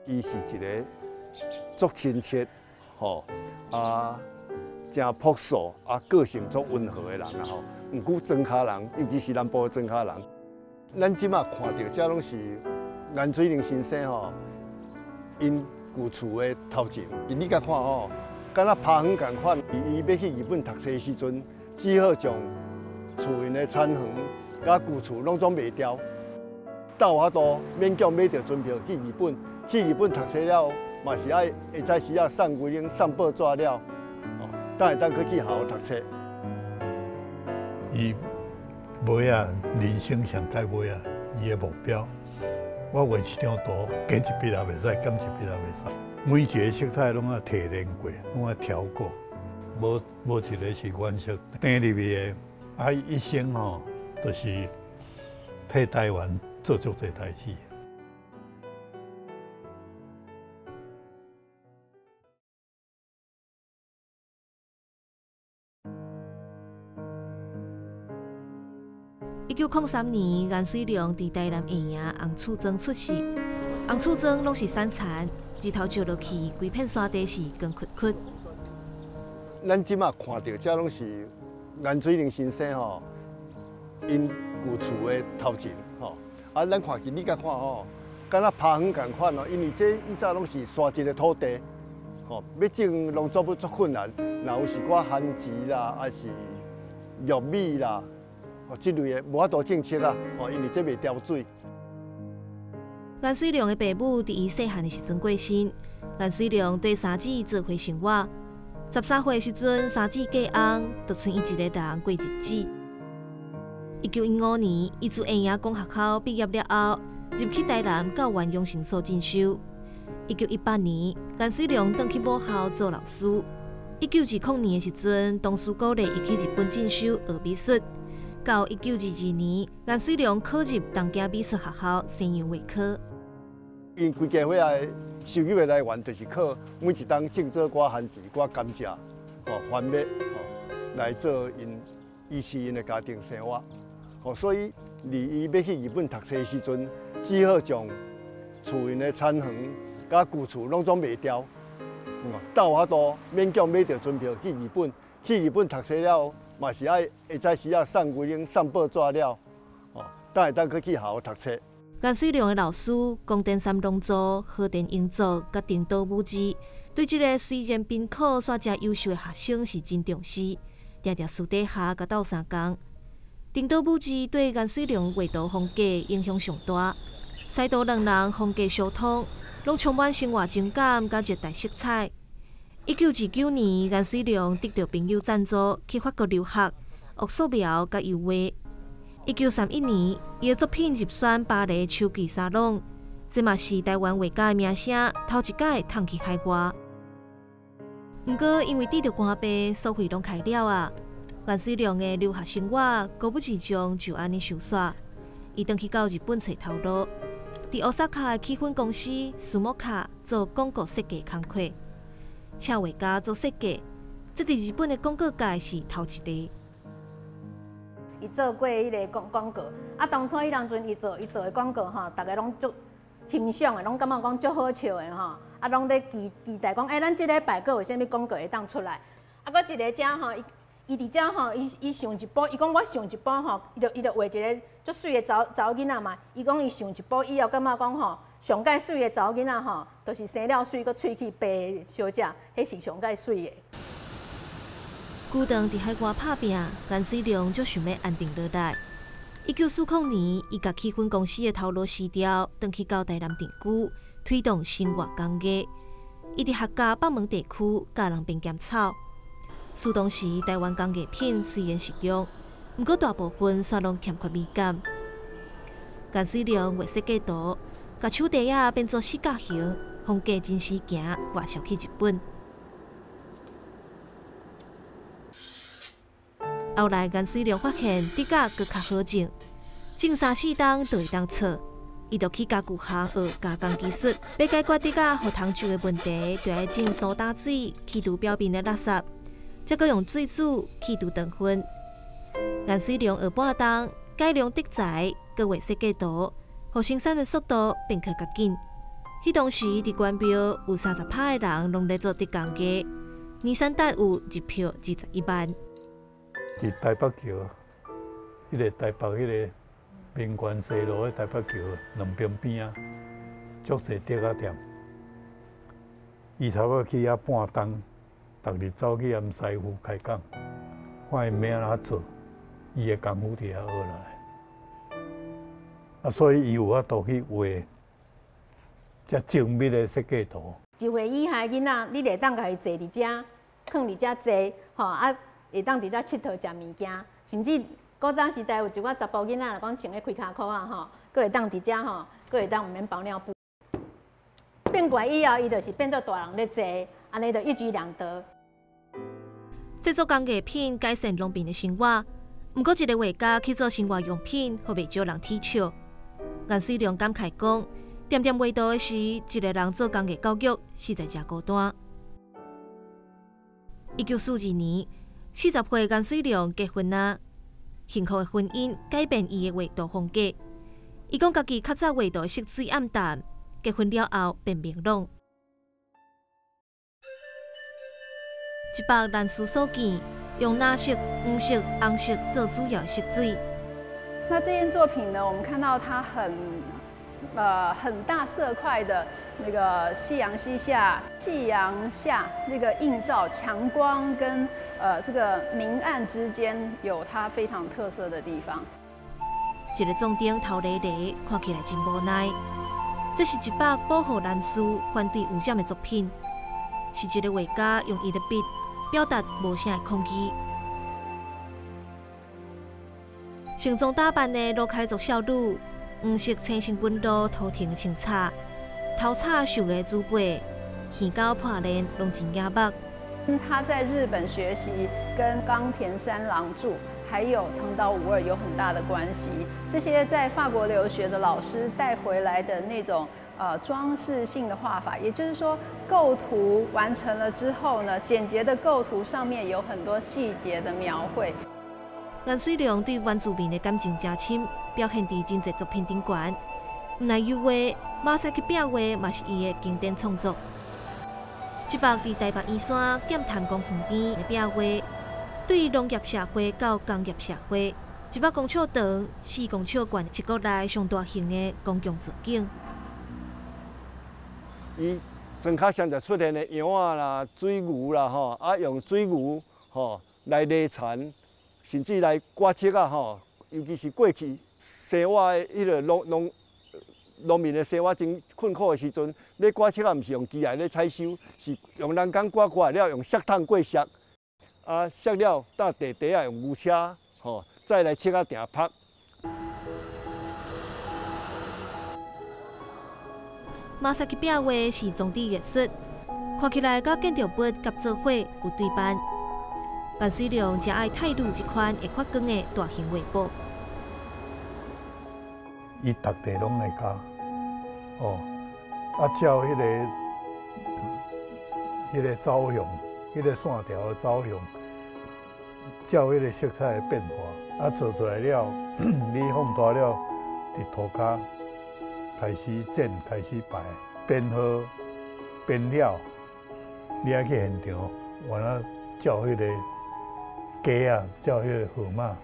伊是一个足亲切，真朴素个性足温和的人毋过庄脚人，尤其是南部的庄脚人，咱即马看到这拢是颜水玲先生因旧厝的头前。你甲看敢若拍远共款。伊要去日本读册的时阵，只好将厝因的产房甲旧厝拢总卖掉，到遐多勉强买着船票去日本。去日本读册了，嘛是爱会早时啊送规零送报纸了，等去好好读册。 伊尾啊，人生上改尾啊，伊的目标，我画一张图，减一笔也袂使，减一笔也袂使。每一个色彩拢啊提炼过，拢啊调过，无一个是原色定入去的。一生就是替台湾做足侪代志。 1903年，颜水玲伫台南下营红厝庄出世。红厝庄拢是山残，日头照落去，规片山地是光窟窟。 咱即马看到这拢是颜水玲先生因旧厝的头前咱看去你甲看敢若拍远共款因为以早拢是山一个土地要种农作物足困难，若有是寡番薯啦，还是玉米啦。这类的无法度种植啦，因为这袂调水。 颜水玲的爸母伫伊细汉的时阵过身，颜水玲对三姊做伙生活。13岁时阵，三姊嫁翁，就剩伊一个人过日子。1915年，伊自下营工学校毕业了后，入去台南教员养成所进修。1918年，颜水玲转去母校做老师。1920年的时阵，同事鼓励伊去日本进修学美术。到1922年，颜水玲考入东京美术学校西洋画科。 因规家伙的收入的来源，就是靠每一档种做寡番薯、寡甘蔗、番麦，来做维持因的家庭生活。所以，伊要去日本读册的时阵，只好将厝因的产房甲旧厝拢总卖掉，到遐多勉强买着船票去日本。去日本读册了。嘛是爱会早时啊送规零送报纸了，等去好好读册。 颜水玲的老师江den三郎祖、何田英祖、甲丁岛武之，对这个虽然贫苦却真优秀的学生是真重视，常常私底下甲斗相共。丁岛武之对颜水玲画图风格影响上大，师徒两人风格相同，拢充满生活情感甲热带色彩。1929年，颜水玲得到朋友赞助去法国留学，学素描甲油画。1931年，伊的作品入选巴黎秋季沙龙，这嘛是台湾画家的名声头一届通去海外。不过，因为得到官兵，所费拢开了啊，颜水玲的留学生活果不其然就安尼收煞。伊转去到日本找头路，伫大阪的气粉公司苏莫卡做广告设计工课。请画家做设计，这伫日本的广告界是头一个。 伊做过迄个广告，当初迄当阵伊做的广告大家拢足欣赏的，拢感觉讲足好笑的拢咧期待讲，咱即礼拜阁有啥物广告会当出来。搁一个遮伊伫遮伊上一部，伊讲我上一部伊就画一个足水的查某囡仔嘛。伊讲伊上一部以后感觉讲上界水的查某囡仔就是生了水，搁喙齿白的小姐，迄是上界水的。 久长伫海外打拼，颜水玲就想要安定落来。1940年，伊甲气粉公司的头路辞掉，转去到台南定居，推动生活工艺。伊伫客家北门地区教人编剪草。苏当时台湾工艺品虽然实用，不过大部分却拢欠缺美感。颜水玲画设计图，甲手地仔变做四角形，风格真实行，外销去日本。后来颜水玲发现指甲搁较好种3、4冬就会当错，伊就去家具行学加工技术。要解决指甲互烫旧的问题，就要种苏打水去除表面的垃圾，再搁用水煮去除糖分。颜水玲学半冬，改良题材，搁画设计图，互生产的速度变较紧。 迄当时伫关庙有30%的人拢咧做特工价，年产值有1票21万。 伫台北桥，迄个台北迄个民权西路的台北桥两边边啊，足侪特仔店。伊差不多去遐半冬，逐日走去沿西湖开讲，看伊要安怎做，伊的功夫伫遐学来。啊，所以伊有法度去画遮精密的设计图。 一岁以下囡仔，你会当甲伊坐伫遮，放伫遮坐，吼啊，会当伫遮佚佗食物件，甚至古早时代有一寡查甫囡仔，若讲穿个开骹裤啊，吼，佫会当伫遮吼，佫会当毋免包尿布。变过来以后，伊就是变做大人咧坐，安尼就一举两得。 制作工艺品改善农民的生活，毋过一个画家去做生活用品，互袂少人踢笑。颜水龙感慨讲，点点画图的时，一个人做工艺教育实在真孤单。1942年，40岁颜水龙结婚啊，幸福的婚姻改变伊的画图风格。伊讲家己较早画图色水暗淡，结婚了后变明朗。一百蓝丝所见，用蓝色、黄色、红色做主要色水。 那这件作品呢，我们看到它很大色块的那个夕阳西下，夕阳下那个映照强光跟这个明暗之间有它非常特色的地方。 一个重点头咧咧，看起来真无奈。这是一把保护蓝丝反对污染的作品，是一个画家用伊的笔表达无声的抗议。盛装打扮的罗开族少女，黄色青成本路头停的青叉，头叉绣的珠贝，耳高破链拢真雅目。 他在日本学习，跟冈田三郎助还有藤岛武二有很大的关系。这些在法国留学的老师带回来的那种装饰性的画法，也就是说，构图完成了之后呢，简洁的构图上面有很多细节的描绘。 颜水龙对原住民的感情真深，表现伫真侪作品顶悬。毋但油画、马赛克壁画嘛是伊的经典创作。一幅伫台北圆山剑潭公园边的壁画，对农业社会到工业社会，一幅公尺长、4公尺悬，是国内上大型的公共造景。 伊庄脚上就出现的羊仔啦、水牛啦，用水牛来犁田，甚至来刮切啊，尤其是过去生活的迄个农民的生活真困苦的时阵，咧刮切啊，毋是用机械咧采收，是用人工刮了，用石桶过石，石了搭地底啊，用牛车，再来切啊定拍。 马赛克壁画是装置艺术，看起来甲建筑笔合作伙有对班。颜水龙真爱泰鲁这款会发光的大型画布。 伊逐地拢会教，照迄个走向，迄个线条的走向，照迄个色彩的变化，做出来了，你放大了，伫涂骹开始剪，开始排，编好编了，你爱去现场，完了照迄个价啊，照迄个号码。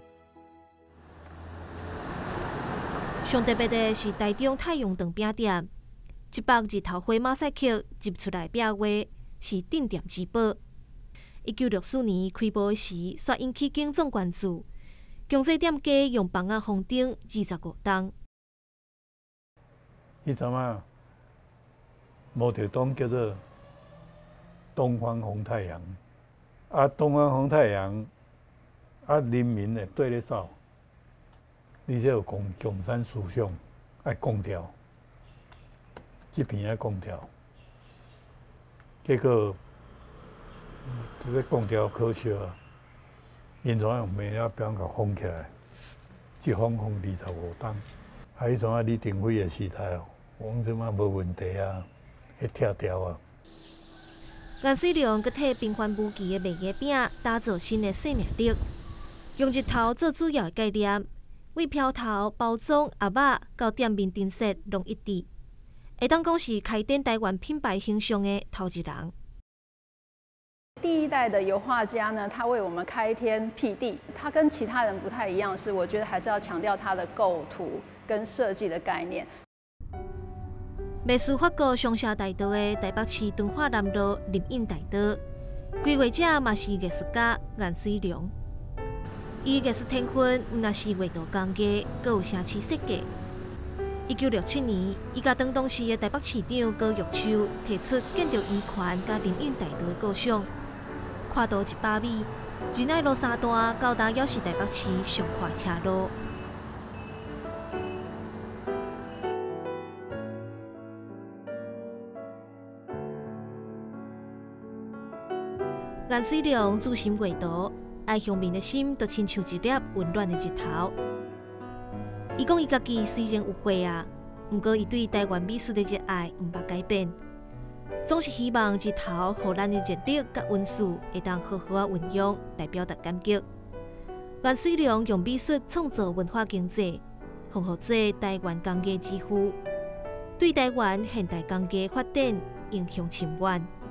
上特别的是台中太阳堂饼店，一幅日头花马赛克入出来壁画是镇店之宝。1964年开播时，煞引起警总关注，强制店家用房仔封顶25栋。 迄阵啊，毛泽东叫做东方红太阳，东方红太阳，人民会对咧走。你这有共产思想，爱讲掉，这边爱讲掉，结果这个讲掉可笑啊！因怎用煤啊表甲封起来，一封25栋，迄阵啊李登辉的时代哦，我讲即马无问题啊，会拆掉啊。 颜水龙佮替平凡无奇的卖艺饼打造新的生命力，用日头做主要的概念。为飘头包装鸭肉到店面陈设拢一致， 会当讲是开展台湾品牌形象的头一人。 第一代的油画家呢，他为我们开天辟地。他跟其他人不太一样，是我觉得还是要强调他的构图跟设计的概念。 美术法国上下大道的台北市敦化南路林荫大道，规划者嘛是艺术家颜水龙。伊艺术天分毋但是画图工艺，阁有城市设计。1967年，伊甲当当时的台北市长高玉秋提出建筑圆环甲林荫大道的构想，跨度100米，仁爱路3段到达也是台北市上快车路。颜水龙自心画图，爱乡民的心就亲像一粒温暖的日头。伊讲伊家己虽然有画啊，毋过伊对台湾美术的热爱毋捌改变，总是希望日头互咱的热力甲温煦会当好好啊运用来表达感激。颜水龙用美术创造文化经济，丰富做台湾工艺之父，对台湾现代工艺发展影响深远。